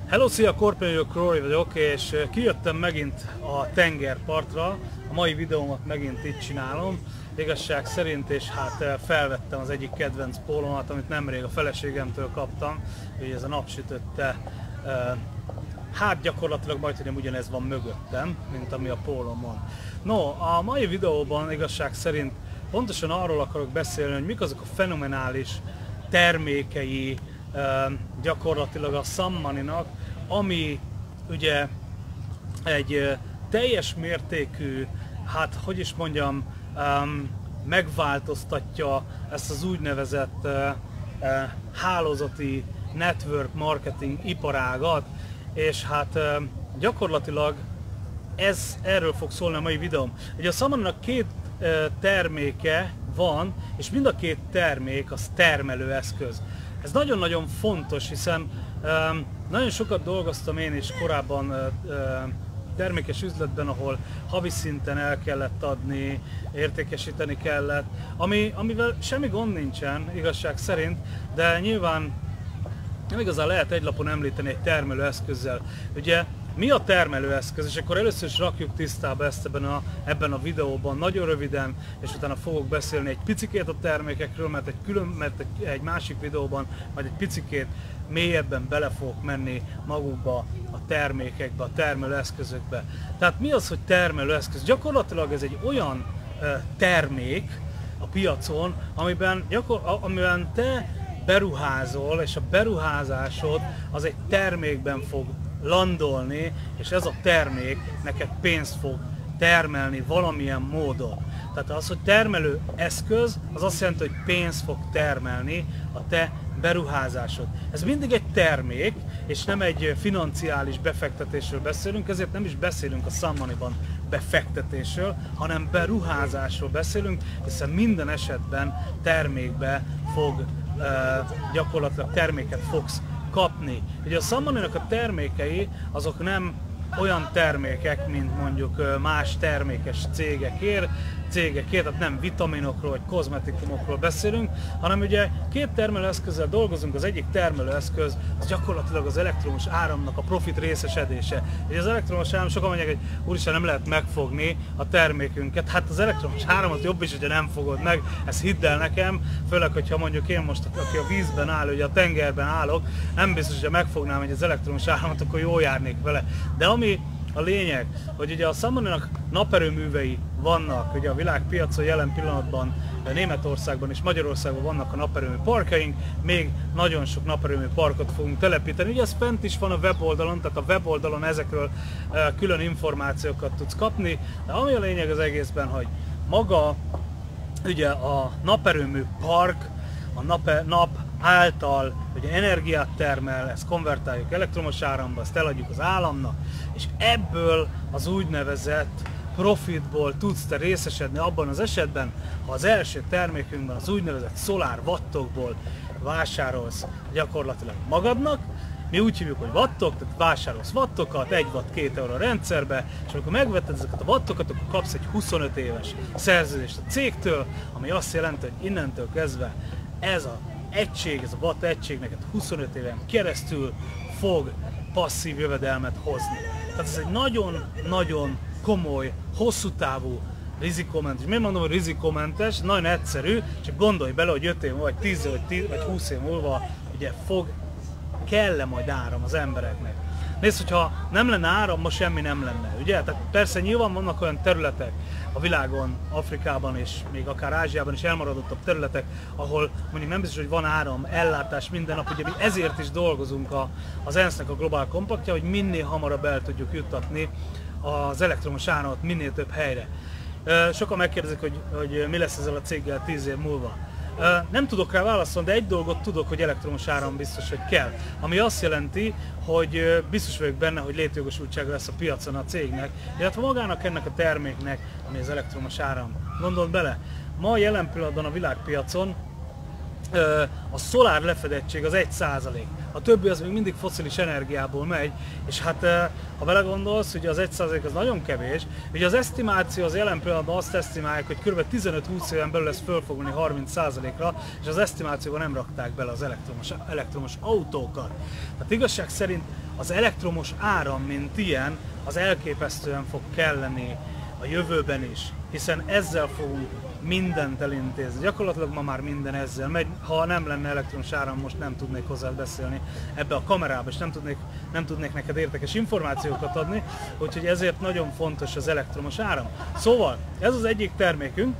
Hello, szia, Korpenyők Rory vagyok, és kijöttem megint a tengerpartra. A mai videómat megint itt csinálom, igazság szerint, és hát felvettem az egyik kedvenc pólómat, amit nemrég a feleségemtől kaptam, hogy ez a napsütötte. Hát gyakorlatilag majdnem ugyanez van mögöttem, mint ami a pólón van. No, a mai videóban igazság szerint pontosan arról akarok beszélni, hogy mik azok a fenomenális termékei gyakorlatilag a Some Money-nak, ami ugye egy teljes mértékű, hát hogy is mondjam, megváltoztatja ezt az úgynevezett hálózati network marketing iparágat, és hát gyakorlatilag erről fog szólni a mai videóm. Ugye a Some Money-nak két terméke van, és mind a két termék az termelőeszköz. Ez nagyon-nagyon fontos, hiszen nagyon sokat dolgoztam én is korábban termékes üzletben, ahol havi szinten el kellett adni, értékesíteni kellett, amivel semmi gond nincsen, igazság szerint, de nyilván nem igazán lehet egy lapon említeni egy termelőeszközzel. Ugye mi a termelőeszköz? És akkor először is rakjuk tisztába ezt ebben a videóban, nagyon röviden, és utána fogok beszélni egy picikét a termékekről, mert egy másik videóban majd egy picikét mélyebben bele fogok menni magukba a termékekbe, a termelőeszközökbe. Tehát mi az, hogy termelőeszköz? Gyakorlatilag ez egy olyan termék a piacon, amiben te beruházol, és a beruházásod az egy termékben fog landolni, és ez a termék neked pénzt fog termelni valamilyen módon. Tehát az, hogy termelő eszköz, az azt jelenti, hogy pénzt fog termelni a te beruházásod. Ez mindig egy termék, és nem egy financiális befektetésről beszélünk, ezért nem is beszélünk a Some Money-ban befektetésről, hanem beruházásról beszélünk, hiszen minden esetben termékbe gyakorlatilag terméket fogsz kapni. Ugye a Some Money-nak a termékei azok olyan termékek, mint mondjuk más termékes cégekért, tehát nem vitaminokról vagy kozmetikumokról beszélünk, hanem ugye két termelőeszközzel dolgozunk. Az egyik termelőeszköz az gyakorlatilag az elektromos áramnak a profit részesedése. Ugye az elektromos áram, sokan mondják, hogy úristen, nem lehet megfogni a termékünket. Hát az elektromos áramot jobb is, hogyha nem fogod meg, ezt hidd el nekem, főleg, hogyha mondjuk én most, aki a vízben áll, ugye a tengerben állok, nem biztos, hogy megfognám egy az elektromos áramot, akkor jól járnék vele. De ami a lényeg, hogy ugye a Some Money-nak naperőművei vannak, ugye a világpiacon jelen pillanatban Németországban és Magyarországban vannak a naperőmű parkjaink, még nagyon sok naperőmű parkot fogunk telepíteni. Ugye ez fent is van a weboldalon, tehát a weboldalon ezekről külön információkat tudsz kapni, de ami a lényeg az egészben, hogy maga ugye a naperőmű park, a nap által ugye energiát termel, ezt konvertáljuk elektromos áramba, ezt eladjuk az államnak, és ebből az úgynevezett profitból tudsz te részesedni abban az esetben, ha az első termékünkben az úgynevezett szolár wattokból vásárolsz gyakorlatilag magadnak. Mi úgy hívjuk, hogy wattok, tehát vásárolsz wattokat, 1 watt 2 euró a rendszerbe, és amikor megvetted ezeket a wattokat, akkor kapsz egy 25 éves szerződést a cégtől, ami azt jelenti, hogy innentől kezdve ez a watt egység neked 25 éven keresztül fog passzív jövedelmet hozni. Tehát ez egy nagyon-nagyon komoly, hosszú távú rizikomentes. Miért mondom, hogy rizikomentes? Nagyon egyszerű, csak gondolj bele, hogy 5 év, vagy 10 vagy 20 év múlva ugye kell-e majd áram az embereknek. Nézd, hogyha nem lenne áram, ma semmi nem lenne, ugye? Tehát persze nyilván vannak olyan területek a világon, Afrikában és még akár Ázsiában is elmaradottabb területek, ahol mondjuk nem biztos, hogy van áram, ellátás minden nap, ugye mi ezért is dolgozunk az ENSZ-nek a Global Compact-ja, hogy minél hamarabb el tudjuk juttatni az elektromos áramot minél több helyre. Sokan megkérdezik, hogy mi lesz ezzel a céggel 10 év múlva. Nem tudok rá válaszolni, de egy dolgot tudok, hogy elektromos áram biztos, hogy kell. Ami azt jelenti, hogy biztos vagyok benne, hogy létjogosultsága lesz a piacon a cégnek, illetve magának ennek a terméknek, ami az elektromos áram. Gondold bele, ma jelen pillanatban a világpiacon a szolár lefedettség az 1%. A többi az még mindig fosszilis energiából megy, és hát ha belegondolsz, hogy az 1% az nagyon kevés, ugye az esztimáció az jelen pillanatban azt esztimálják, hogy kb. 15-20 éven belül ez föl fog menni 30%-ra, és az esztimációban nem rakták bele az elektromos autókat. Tehát igazság szerint az elektromos áram, mint ilyen, az elképesztően fog kelleni a jövőben is, hiszen ezzel fogunk mindent elintézni. Gyakorlatilag ma már minden ezzel megy. Ha nem lenne elektromos áram, most nem tudnék hozzá beszélni ebbe a kamerába, és nem tudnék neked érdekes információkat adni, úgyhogy ezért nagyon fontos az elektromos áram. Szóval ez az egyik termékünk,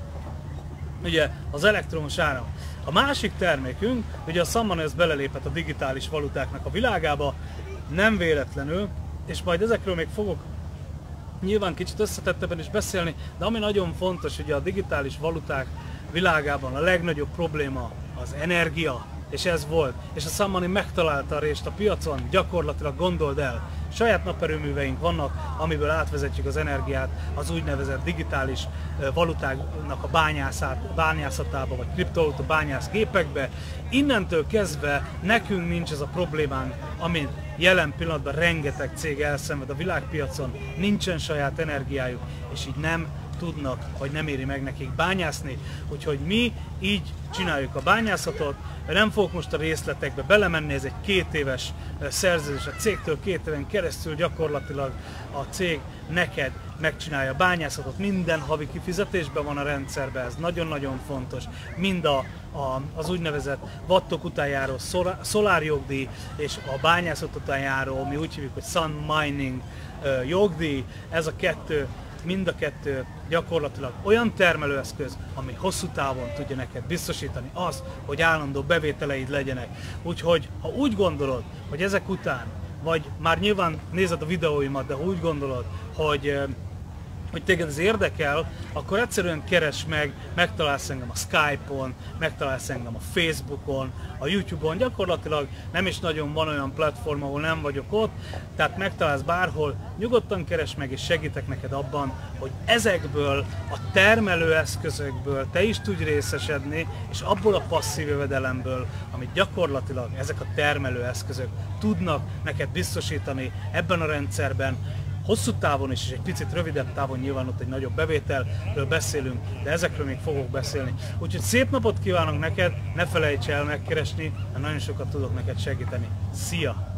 ugye az elektromos áram. A másik termékünk, ugye a Summoners belelépett a digitális valutáknak a világába, nem véletlenül, és majd ezekről még fogok nyilván kicsit összetettebben is beszélni, de ami nagyon fontos, ugye a digitális valuták világában a legnagyobb probléma az energia, és ez volt. És a Summoni megtalálta a részt a piacon, gyakorlatilag gondold el, saját naperőműveink vannak, amiből átvezetjük az energiát az úgynevezett digitális valutáknak a bányászatába, vagy kriptovaluta bányászgépekbe. Innentől kezdve nekünk nincs ez a problémánk, amit jelen pillanatban rengeteg cég elszenved a világpiacon, nincsen saját energiájuk, és így nem tudnak, vagy nem éri meg nekik bányászni. Úgyhogy mi így csináljuk a bányászatot. Nem fogok most a részletekbe belemenni, ez egy 2 éves szerződés a cégtől, 2 éven keresztül gyakorlatilag a cég neked megcsinálja a bányászatot, minden havi kifizetésben van a rendszerben, ez nagyon-nagyon fontos. Mind az úgynevezett wattok után járó szolárjogdíj, és a bányászat után járó, mi úgy hívjuk, hogy sun mining jogdíj, ez a kettő, mind a kettő gyakorlatilag olyan termelőeszköz, ami hosszú távon tudja neked biztosítani azt, hogy állandó bevételeid legyenek. Úgyhogy, ha úgy gondolod, hogy ezek után, vagy már nyilván nézed a videóimat, de ha úgy gondolod, hogy téged ez érdekel, akkor egyszerűen keresd meg, megtalálsz engem a Skype-on, megtalálsz engem a Facebookon, a YouTube-on, gyakorlatilag nem is nagyon van olyan platform, ahol nem vagyok ott, tehát megtalálsz bárhol, nyugodtan keresd meg, és segítek neked abban, hogy ezekből a termelőeszközökből te is tudj részesedni, és abból a passzív jövedelemből, amit gyakorlatilag ezek a termelőeszközök tudnak neked biztosítani ebben a rendszerben, hosszú távon is, és egy picit rövidebb távon nyilván ott egy nagyobb bevételről beszélünk, de ezekről még fogok beszélni. Úgyhogy szép napot kívánok neked, ne felejts el megkeresni, mert nagyon sokat tudok neked segíteni. Szia!